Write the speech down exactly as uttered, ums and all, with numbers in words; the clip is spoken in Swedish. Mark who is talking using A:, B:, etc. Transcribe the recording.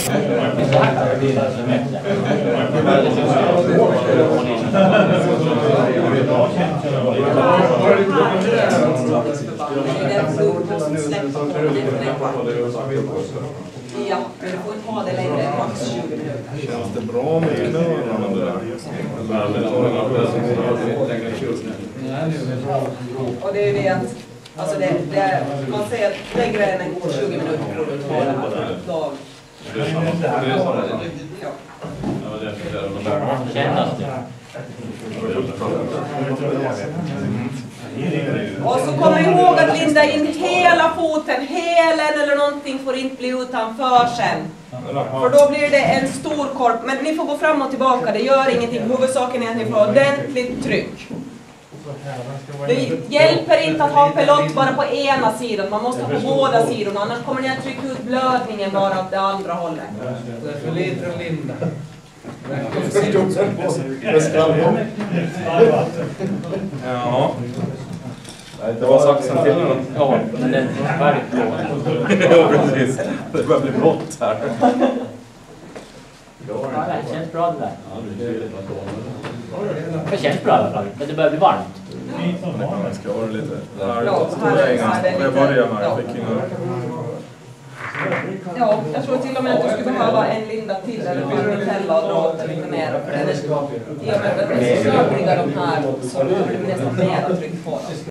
A: Ja, men du får inte ha det längre än max tjugo minuter.
B: Känns det bra med innan det där?
A: Och det är ju det att, alltså det, det, man säger att längre än en god tjugo minuter får du inte ha det här. Då, och så kommer ihåg att linda in hela foten, hälen eller någonting får inte bli utanför sen. För då blir det en stor korp, men ni får gå fram och tillbaka, det gör ingenting. Huvudsaken är att ni får ordentligt tryck. Det hjälper inte att ha pelott bara på ena sidan, man måste ha på båda sidorna, annars kommer ni att trycka ut blödningen bara åt det andra hållet.
C: Det är för lite att linda.
B: Ja. Det var saxen till den.
D: Ja, men den är väldigt bra.
B: Ja, precis. Det börjar bli blått här.
D: Ja, det känns bra det där. Det känns bra i alla fall, men det börjar bli varmt.
B: Jag ska vara lite...
A: Ja, här är, här är lite,
B: jag börjar med. Jag fick
A: ja, jag tror till och med att du skulle behöva en linda till eller en mitella och dra åt lite mer. För den är, i och med att det är så stökiga de här så blir det nästan mer att tryck på dem.